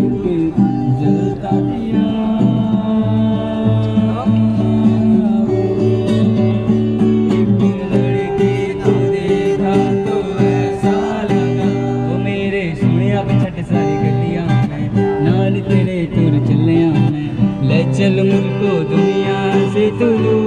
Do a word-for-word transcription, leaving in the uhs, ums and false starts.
जलता दिया एक लड़की को देखा तो ऐसा लगा वो मेरे सोने छठ सारी गड्डियां नाल तेरे तुर चलिया मैं ले चल मुझको दुनिया से तू